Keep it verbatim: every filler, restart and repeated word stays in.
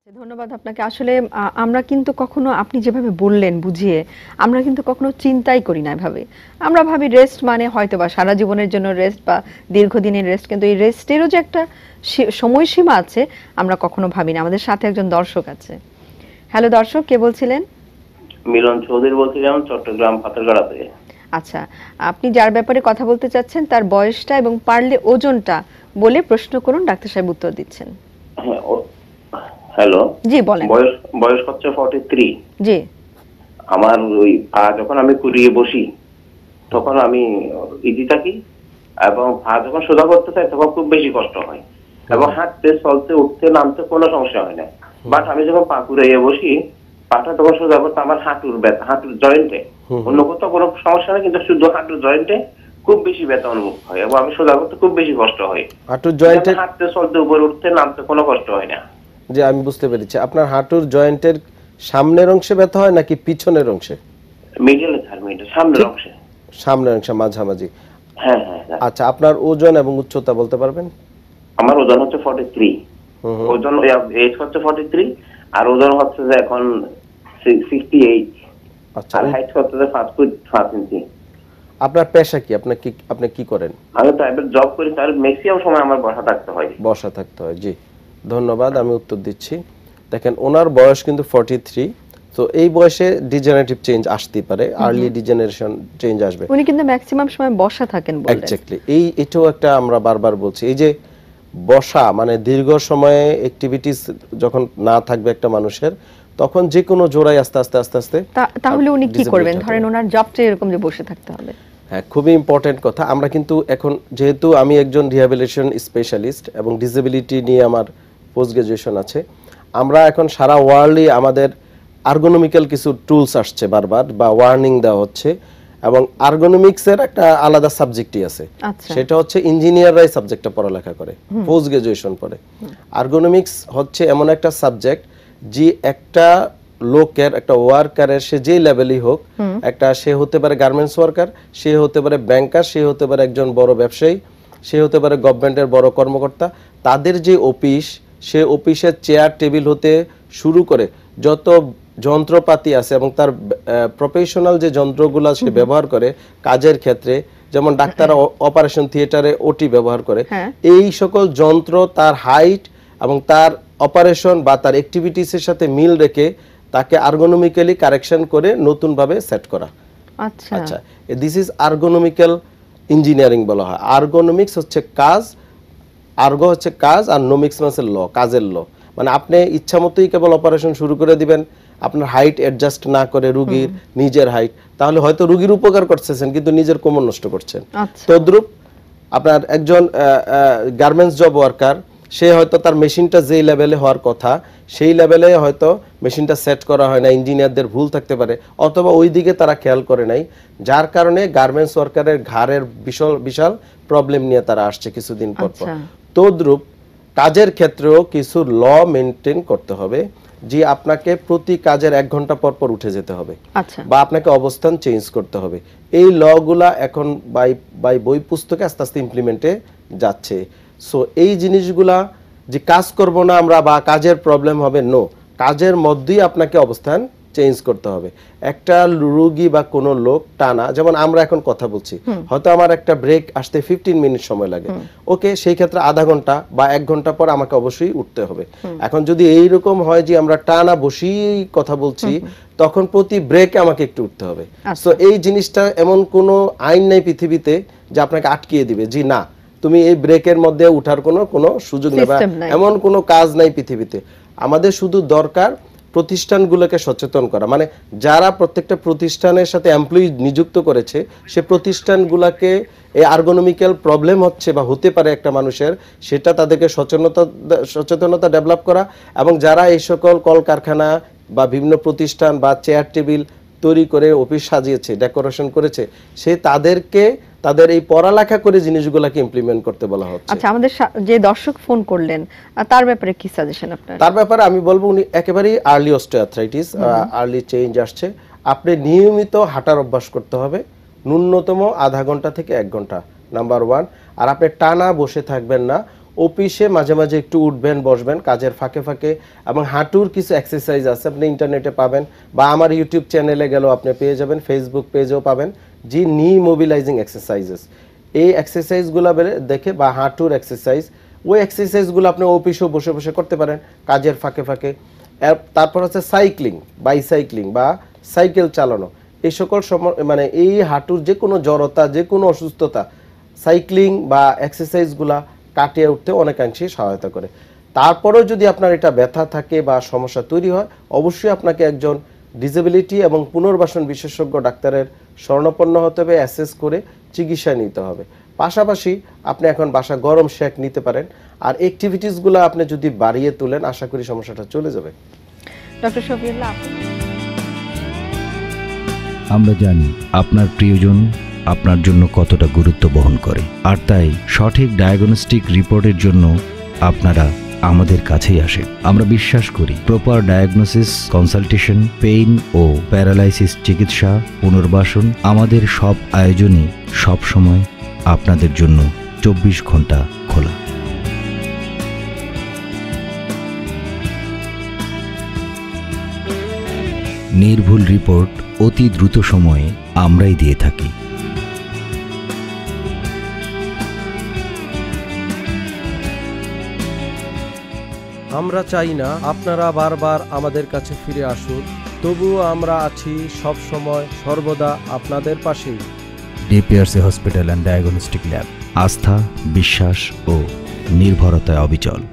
ধন্যবাদ আপনাকে। আসলে আ আমরা কিন্তু কখনো আপনি যেভাবে বললেন বুঝিয়ে, আমরা কিন্তু কখনো চিন্তাই করি না এভাবে। আমরা ভাবি রেস্ট মানে হয়তোবা সারা জীবনের জন্য রেস্ট বা দীর্ঘদিনের রেস্ট। কিন্তু এই রেস্টেরও যে একটা সী সময়সীমা আছে, আমরা কখনো ভাবি না। আমাদের সাথে একজন দর্শক আছে। হ্যালো দর্শক, কে বলছিলেন? মিলন চৌধুরী বলছিলাম, চট্টগ্রাম পাথরঘাটা থেকে। আচ্ছা, আপনি যার ব্যাপারে কথা বলতে চাচ্ছেন তার বয়সটা এবং পারলে ওজনটা বলে প্রশ্ন করুন, ডাক্তার সাহেব উত্তর দিচ্ছেন। হ্যাঁ, হ্যালো। জি বলেন। বয়স বয়স হচ্ছে ফর্টি থ্রি। জি। আমার ওই পা যখন আমি কুড়িয়ে বসি তখন আমি ইজি থাকি, এবং পা যখন সোজা করতে চাই তখন খুব বেশি কষ্ট হয়, এবং হাঁটতে চলতে উঠতে নামতে কোনো সমস্যা হয় না। বাট আমি যখন পা কুড়িয়ে বসি, পাটা তখন সোজা করতে আমার হাঁটুর ব্যথা, হাঁটুর জয়েন্টে, অন্য কোথাও কোনো সমস্যা নেই, কিন্তু শুধু হাঁটুর জয়েন্টে খুব বেশি ব্যথা অনুভব হয়, এবং আমি সোজা করতে খুব বেশি কষ্ট হয়। হাঁটুর জয়েন্টে হাঁটতে চলতে উপরে উঠতে নামতে কোনো কষ্ট হয় না। জি, আমি বুঝতে পেরেছি। আপনার হাঁটুর জয়েন্টের সামনের অংশে ব্যথা হয় নাকি পিছনের অংশে? মিডলে স্যার, মিডল, সামনের অংশে। সামনের অংশে, মাঝামাঝি। হ্যাঁ হ্যাঁ। আচ্ছা, আপনার ওজন এবং উচ্চতা বলতে পারবেন? আমার ওজন হচ্ছে ফর্টি থ্রি। ওজন এজ হচ্ছে ফর্টি থ্রি, আর ওজন হচ্ছে যে এখন সিক্সটি এইট। আচ্ছা, আর হাইট হচ্ছে যে পাঁচ ফুট পাঁচ ইঞ্চি। আপনার পেশা কি? আপনি কি আপনি কি করেন? আমি প্রাইভেট জব করি, তার ম্যাক্সিমাম সময় আমার বসা থাকতে হয়। বসা থাকতে হয়, জি। ধন্যবাদ, আমি উত্তর দিচ্ছি। দেখেন, ওনার বয়স কিন্তু ফর্টি থ্রি। তো এই বয়সে ডিজেনারেটিভ চেঞ্জ আসতে পারে, আর্লি ডিজেনারেশন চেঞ্জ আসবে। উনি কিন্তু ম্যাক্সিমাম সময় বসা থাকেন বললেন। এক্স্যাক্টলি। এই এটাও একটা আমরা বারবার বলছি, এই যে বসা মানে দীর্ঘ সময়ে অ্যাক্টিভিটিস যখন না থাকবে একটা মানুষের, তখন যে কোনো জোড়ায় আস্তে আস্তে আস্তে আস্তে তাহলে উনি কি করবেন? ধরেন ওনার জবটা এরকম যে বসে থাকতে হবে। হ্যাঁ, খুবই ইম্পর্টেন্ট কথা। আমরা কিন্তু এখন, যেহেতু আমি একজন রিহ্যাবিলিটেশন স্পেশালিস্ট এবং ডিসেবিলিটি নিয়ে আমার পোস্ট গ্রাজুয়েশন আছে, আমরা এখন সারা ওয়ার্ল্ডে আমাদের আর্গোনমিক্যাল কিছু টুলস আসছে বারবার, বা ওয়ার্নিং দেওয়া হচ্ছে, এবং আর্গোনমিক্সের একটা আলাদা সাবজেক্টই আছে। সেটা হচ্ছে ইঞ্জিনিয়াররাই সাবজেক্টটা পড়ালেখা করে, পোস্ট গ্রাজুয়েশন পড়ে। আর্গোনমিক্স হচ্ছে এমন একটা সাবজেক্ট যে একটা লোকের, একটা ওয়ার্কারের, সে যেই লেভেলই হোক, একটা সে হতে পারে গার্মেন্টস ওয়ার্কার, সে হতে পারে ব্যাংকার, সে হতে পারে একজন বড় ব্যবসায়ী, সে হতে পারে গভর্নমেন্টের বড় কর্মকর্তা, তাদের যে অফিস, সে অফিসের চেয়ার টেবিল হতে শুরু করে যত যন্ত্রপাতি আছে, এবং তার প্রফেশনাল যে যন্ত্রগুলো সে ব্যবহার করে কাজের ক্ষেত্রে, যেমন ডাক্তাররা অপারেশন থিয়েটারে ওটি ব্যবহার করে, এই সকল যন্ত্র তার হাইট এবং তার অপারেশন বা তার অ্যাক্টিভিটিসের সাথে মিল রেখে তাকে আর্গোনমিক্যালি কারেকশন করে নতুনভাবে সেট করা। আচ্ছা আচ্ছা, দিস ইজ আর্গোনমিক্যাল ইঞ্জিনিয়ারিং বলা হয়। আর্গোনমিক্স হচ্ছে কাজ, আর্গো হচ্ছে কাজ, আর নোমিক্স মানে ল, কাজের ল। মানে আপনি ইচ্ছা মতোই কেবল অপারেশন শুরু করে দিবেন, আপনার হাইট অ্যাডজাস্ট না করে রুগীর নিজের হাইট, তাহলে হয়তো রুগীর উপকার করতেছেন কিন্তু নিজের কোমর নষ্ট করছেন। তদ্রূপ আপনার একজন গার্মেন্টস জব ওয়ার্কার, সে হয়তো তার মেশিনটা যেই লেভেলে হওয়ার কথা সেই লেভেলে হয়তো মেশিনটা সেট করা হয় না, ইঞ্জিনিয়ারদের ভুল থাকতে পারে, অথবা ওই দিকে তারা খেয়াল করে নাই, যার কারণে গার্মেন্টস ওয়ার্কারের ঘাড়ের বিশাল বিশাল প্রবলেম নিয়ে তারা আসছে কিছুদিন পর পর। তদ্রূপ কাজের ক্ষেত্রেও কিছু ল মেনটেন করতে হবে, যে আপনাকে প্রতি কাজের এক ঘন্টা পর পর উঠে যেতে হবে, বা আপনাকে অবস্থান চেঞ্জ করতে হবে। এই লগুলা এখন বাই বাই বই পুস্তকে আস্তে আস্তে ইমপ্লিমেন্টে যাচ্ছে। সো এই জিনিসগুলা যে কাজ করব না আমরা বা কাজের প্রবলেম হবে, নো, কাজের মধ্যেই আপনাকে অবস্থান চেঞ্জ করতে হবে। একটা রোগী বা কোনো লোক টানা, যেমন আমরা এখন কথা বলছি, হয়তো আমার একটা ব্রেক আসতে ফিফটিন মিনিট সময় লাগে, ওকে, সেই ক্ষেত্রে আধা ঘন্টা বা এক ঘন্টা পর আমাকে অবশ্যই উঠতে হবে। এখন যদি এইরকম হয় যে আমরা টানা বসেই কথা বলছি, তখন প্রতি ব্রেকে আমাকে একটু উঠতে হবে। তো এই জিনিসটা এমন কোনো আইন নেই পৃথিবীতে যে আপনাকে আটকিয়ে দিবে, জি না তুমি এই ব্রেকের মধ্যে উঠার কোনো কোনো সুযোগ নেই, এমন কোনো কাজ নাই পৃথিবীতে। আমাদের শুধু দরকার প্রতিষ্ঠানগুলোকে সচেতন করা, মানে যারা প্রত্যেকটা প্রতিষ্ঠানের সাথে এমপ্লয়ি নিযুক্ত করেছে, সে প্রতিষ্ঠানগুলোকে এই আর্গোনমিক্যাল প্রবলেম হচ্ছে বা হতে পারে একটা মানুষের, সেটা তাদেরকে সচেতনতা সচেতনতা ডেভেলপ করা, এবং যারা এই সকল কলকারখানা বা বিভিন্ন প্রতিষ্ঠান বা চেয়ার টেবিল তৈরি করে অফিস সাজিয়েছে, ডেকোরেশন করেছে, সে তাদেরকে তাদের এই পড়ালেখা করে জিনিসগুলোকে ইমপ্লিমেন্ট করতে বলা হচ্ছে। আচ্ছা, আমাদের যে দর্শক ফোন করলেন তার ব্যাপারে কি সাজেশন আপনার? তার ব্যাপারে আমি বলবো, উনি একেবারেই আর্লি অস্টিওআর্থ্রাইটিস, আর্লি চেঞ্জ আসছে। আপনি নিয়মিত হাঁটার অভ্যাস করতে হবে, ন্যূনতম আধা ঘন্টা থেকে এক ঘন্টা, নাম্বার ওয়ান। আর আপনি টানা বসে থাকবেন না, অফিসে মাঝে মাঝে একটু উঠবেন বসবেন কাজের ফাঁকে ফাঁকে, এবং হাঁটুর কিছু এক্সারসাইজ আছে আপনি ইন্টারনেটে পাবেন, বা আমার ইউটিউব চ্যানেলে গেলেও আপনি পেয়ে যাবেন, ফেসবুক পেজেও পাবেন, জি নি মোবিলাইজিং এক্সারসাইজেস। এই এক্সারসাইজগুলো দেখে, বা হাঁটুর এক্সারসাইজ, ওই এক্সারসাইজগুলো আপনি অফিসেও বসে বসে করতে পারেন কাজের ফাঁকে ফাঁকে। তারপর হচ্ছে সাইক্লিং, বাইসাইক্লিং বা সাইকেল চালানো, এই সকল সময় মানে এই হাঁটুর যে কোনো জড়তা, যে কোনো অসুস্থতা সাইক্লিং বা এক্সারসাইজগুলা কাটিয়ে উঠতে অনেকাংশেই সহায়তা করে। তারপরেও যদি আপনার এটা ব্যথা থাকে বা সমস্যা তৈরি হয়, অবশ্যই আপনাকে একজন ডিসেবিলিটি এবং পুনর্বাসন বিশেষজ্ঞ ডাক্তারের শরণাপন্ন হতে হবে, অ্যাসেস করে চিকিৎসা নিতে হবে। পাশাপাশি আপনি এখন বাসা গরম শেক নিতে পারেন, আর অ্যাক্টিভিটিসগুলো আপনি যদি বাড়িয়ে তোলেন আশা করি সমস্যাটা চলে যাবে। ডক্টর শফিউল্লাহ, আমরা জানি আপনার প্রিয়জন আপনার জন্য কতটা গুরুত্ব বহন করে, আর তাই সঠিক ডায়াগনস্টিক রিপোর্টের জন্য আপনারা আমাদের কাছেই আসেন। আমরা বিশ্বাস করি প্রপার ডায়াগনোসিস, কনসালটেশন, পেইন ও প্যারালাইসিস চিকিৎসা, পুনর্বাসন, আমাদের সব আয়োজনই সবসময় আপনাদের জন্য চব্বিশ ঘন্টা খোলা। নির্ভুল রিপোর্ট অতি দ্রুত সময়ে আমরাই দিয়ে থাকি। আমরা চাই না আপনারা বারবার আমাদের কাছে ফিরে আসুন, তবুও আমরা আছি সব সময় সর্বদা আপনাদের পাশেই। DPRC hospital and diagnostic lab, আস্থা, বিশ্বাস ও নির্ভরতায় অবিচল।